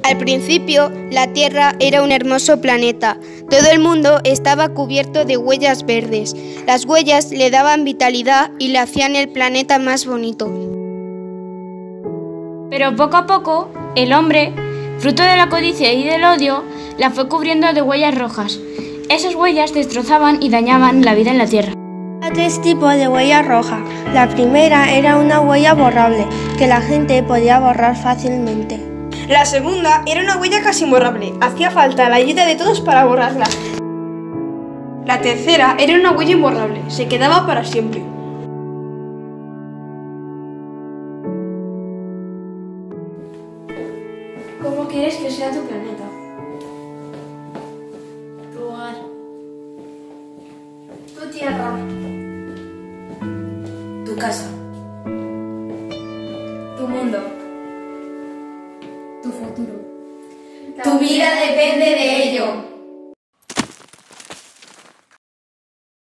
Al principio, la Tierra era un hermoso planeta. Todo el mundo estaba cubierto de huellas verdes. Las huellas le daban vitalidad y le hacían el planeta más bonito. Pero poco a poco, el hombre, fruto de la codicia y del odio, la fue cubriendo de huellas rojas. Esas huellas destrozaban y dañaban la vida en la Tierra. Hay tres tipos de huella roja. La primera era una huella borrable, que la gente podía borrar fácilmente. La segunda era una huella casi imborrable. Hacía falta la ayuda de todos para borrarla. La tercera era una huella imborrable. Se quedaba para siempre. ¿Cómo quieres que sea tu planeta? Tu hogar. Tu tierra. Tu casa. Tu mundo. Tu futuro. Tu vida depende de ello.